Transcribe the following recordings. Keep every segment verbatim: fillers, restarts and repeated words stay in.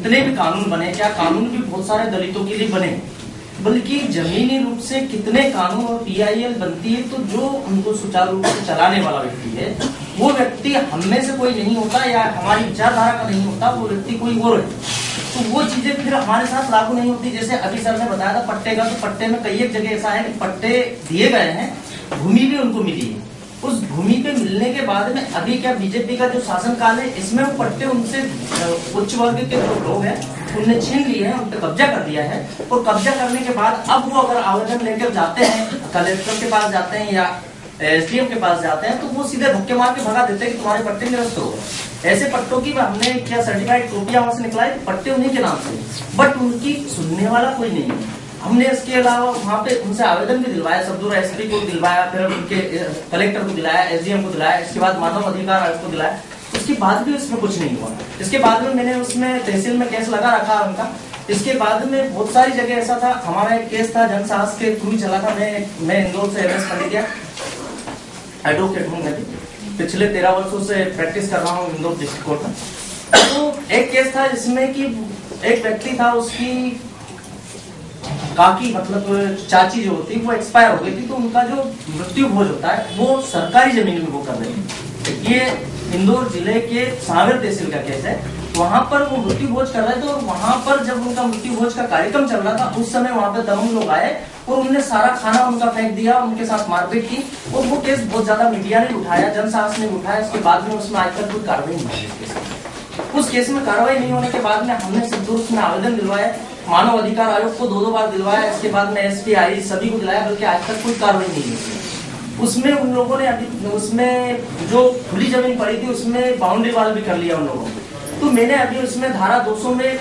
जितने भी कानून बने, क्या कानून भी बहुत सारे दलितों के लिए बने, बल्कि जमीनी रूप से कितने कानून और पीआईएल बनती है, तो जो उनको सुचारू रूप से चलाने वाला व्यक्ति है वो व्यक्ति हम में से कोई नहीं होता या हमारी विचारधारा का नहीं होता, वो व्यक्ति कोई और है। तो वो चीजें फिर हमारे साथ लागू नहीं होती। जैसे अभी सर ने बताया था पट्टे का, तो पट्टे में कई एक जगह ऐसा है कि पट्टे दिए गए हैं, भूमि भी उनको मिली है। उस भूमि पे मिलने के बाद में अभी क्या बीजेपी का जो शासनकाल है, इसमें वो पट्टे उनसे उच्च वर्ग के जो लोग हैं उनने छीन लिए हैं, उन पर कब्जा कर दिया है। और कब्जा करने के बाद अब वो अगर आवेदन लेकर जाते हैं, कलेक्टर के पास जाते हैं या एसडीएम के पास जाते हैं, तो वो सीधे धक्के मार के भगा देते हैं कि तुम्हारे पट्टे निरस्त हो गए। ऐसे पट्टों की हमने क्या सर्टिफाइड कॉपियां वहां से निकलाई, पट्टे उन्हीं के नाम से, बट उनकी सुनने वाला कोई नहीं है। हमने इसके अलावा वहाँ पे उनसे आवेदन भी दिलवाया, सब्दूर एसपी को दिलवाया, फिर उनके कलेक्टर को दिलाया, एसडीएम को दिलाया, इसके बाद मानव अधिकार आयोग को दिलाया, उसके बाद भी उसमें कुछ नहीं हुआ। इसके बाद में मैंने उसमें तहसील में केस लगा रखा उनका। इसके बाद में बहुत सारी जगह ऐसा था, हमारा एक केस था जनसाहस के थ्रू चला था। मैं मैं इंदौर से एमएस पंडित एडवोकेट हूँ, मैं पिछले तेरह वर्षों से प्रैक्टिस कर रहा हूँ इंदौर डिस्ट्रिक्ट कोर्ट में। तो एक केस था जिसमें कि एक व्यक्ति था, उसकी काकी मतलब चाची जो होती वो एक्सपायर हो गई थी, तो उनका जो मृत्यु भोज होता है वो सरकारी जमीन में वो कर रहे थे। ये इंदौर जिले के सांवेर तहसील का केस है। वहां पर वो मृत्यु भोज कर रहे थे और वहां पर जब उनका मृत्यु भोज का कार्यक्रम चल रहा था, उस समय वहां पर दमन लोग आए और उन्होंने सारा खाना उनका फेंक दिया, उनके साथ मारपीट की। और वो केस बहुत ज्यादा मीडिया ने उठाया, जनसाहस ने उठाया। इसके बाद में उसमें आज तक कोई कार्रवाई नहीं हुई। उस केस में कार्रवाई नहीं होने के बाद में हमने सिद्धूर में आवेदन दिलवाया, मानव अधिकार आयोग को दो दो बार दिलवाया, इसके बाद में एसपी आई सभी को दिलाया, बल्कि आज तक कोई कार्रवाई नहीं हुई। उसमें उन लोगों ने अभी उसमें जो खुली जमीन पड़ी थी उसमें बाउंड्री वाल भी कर लिया उन लोगों ने। तो मैंने अभी उसमें धारा दो सौ में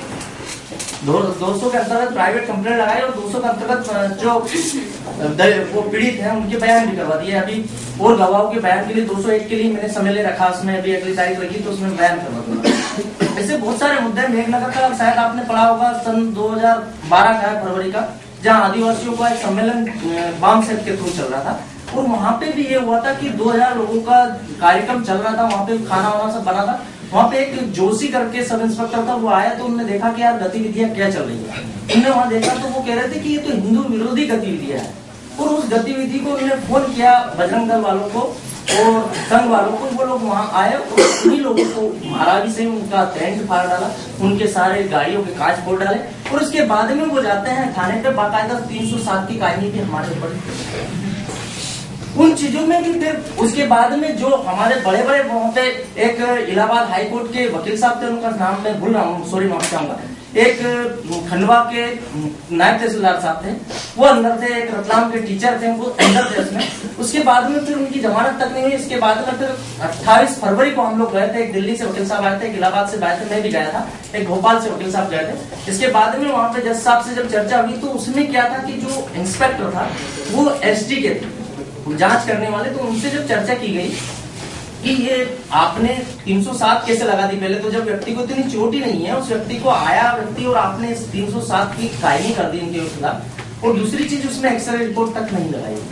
दो सौ के अंतर्गत प्राइवेट कंप्लेंट लगाई और दो सौ के अंतर्गत जो वो पीड़ित हैं उनके बयान भी करवा दिए। अभी और गवाहों के बयान के लिए दो सौ एक के लिए मैंने समय ले रखा, उसमें अभी अगली तारीख लगी तो उसमें बयान करवा दूंगा। ऐसे बहुत सारे मुद्दे हैं। मेघनगर का शायद आपने पढ़ा होगा, सन दो हजार बारह का है फरवरी का, जहाँ आदिवासियों का एक सम्मेलन बाम सेट के थ्रू चल रहा था। और वहां पे भी ये हुआ था कि दो हजार लोगों का कार्यक्रम चल रहा था, वहां पे खाना वाना सब बना था। वहां पे एक जोशी करके सब इंस्पेक्टर था, वो आया तो उन्होंने देखा कि यार गतिविधियां क्या चल रही है। उन्होंने वहां देखा तो वो कह रहे थे कि ये तो हिंदू विरोधी गतिविधियां है। और उस गतिविधि को उन्होंने फोन किया बजरंग दल वालों को और संघ वालों को। वो लोग वहां आए और उन्हीं लोगों को मारा भी से, उनका टेंट फाड़ डाला, उनके सारे गाड़ियों के कांच फोड़ डाले। और उसके बाद में वो जाते हैं थाने पे, बाकायदा तीन सौ सात की कायमी भी हमारे ऊपर। उन चीजों में भी फिर उसके बाद में जो हमारे बड़े बड़े वहां पे एक इलाहाबाद हाई कोर्ट के वकील साहब थे, उनका नाम मैं भूल रहा हूँ, सॉरी माफ चाहूंगा। एक खंडवा के नायब तहसीलदार साहब थे, वो अंदर थे। एक रतलाम के टीचर थे, वो अंदर थे उसमें। उसके बाद में फिर उनकी जमानत तक नहीं हुई। इसके बाद में फिर अट्ठाईस फरवरी को हम लोग गए थे, एक दिल्ली से वकील साहब आए थे, एक इलाहाबाद से आए थे, मैं भी गया था, एक भोपाल से वकील साहब गए थे। इसके बाद में वहां पे जज साहब से जब चर्चा हुई तो उसमें क्या था कि जो इंस्पेक्टर था वो एस डी के थे, जांच करने वाले। तो उनसे जब चर्चा की गई कि ये आपने तीन सौ सात कैसे लगा दी, पहले तो जब व्यक्ति को इतनी चोट ही नहीं है, उस व्यक्ति को आया व्यक्ति और आपने तीन सौ सात की कायमी कर दी इनके खिलाफ। और दूसरी चीज उसमें एक्सरे रिपोर्ट तक नहीं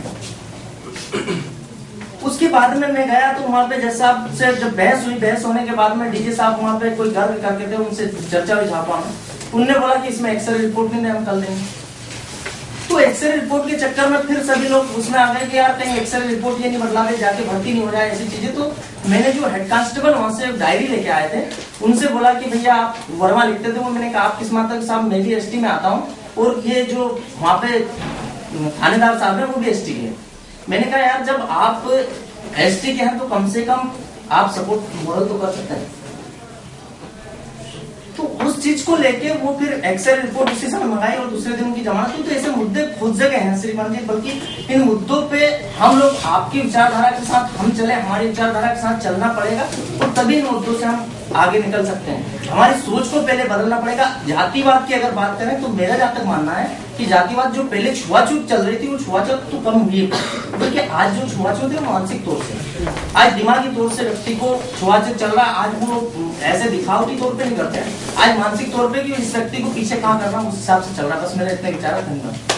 लगाई। उसके बाद में मैं गया तो वहां पे जज साहब से जब बहस हुई, बहस होने के बाद में डीजे साहब वहां पे कोई गर्व करके थे, उनसे चर्चा हुई झापा में। उनने बोला कि इसमें एक्सरे रिपोर्ट नहीं, हम कल देंगे। तो एक्सरे रिपोर्ट के चक्कर में फिर सभी लोग उसमें आ गए कि यार कहीं एक्सरे रिपोर्ट ये नहीं बदला दे, जाके भर्ती नहीं हो जाए, ऐसी चीजें। तो मैंने जो हेड कांस्टेबल वहां से डायरी लेके आए थे, उनसे बोला कि भैया आप वर्मा लिखते थे। वो मैंने कहा आप किस मात्रा के साहब, मैं भी एसटी में आता हूँ और ये जो वहां पे थानेदार साहब है वो भी एसटी के। मैंने कहा यार जब आप एसटी के हैं तो कम से कम आप सपोर्ट मोरल तो कर सकते हैं। तो उस चीज को लेके वो फिर एक्सरे रिपोर्ट उसी समय मंगाई और दूसरे दिन उनकी जमानत हुई। तो ऐसे मुद्दे खुद जगह हैं श्रीमान जी, बल्कि इन मुद्दों पे हम लोग आपकी विचारधारा के साथ हम चले, हमारी विचारधारा के साथ चलना पड़ेगा और तभी इन मुद्दों से हम आगे निकल सकते हैं। हमारी सोच को पहले बदलना पड़ेगा। जातिवाद की अगर बात करें तो मेरा जहाँ तक मानना है कि जातिवाद जो पहले छुआछूत चल रही थी वो छुआछूत तो कम हुई है, बल्कि आज जो छुआछूत है मानसिक तौर से, आज दिमागी तौर से व्यक्ति को छुआछूत चल रहा है। आज वो ऐसे दिखावटी तौर पे नहीं करते हैं, आज मानसिक तौर पे कि इस व्यक्ति को पीछे कहाँ करना उस हिसाब से चल रहा है। बस मेरा इतना विचार है। धन्यवाद।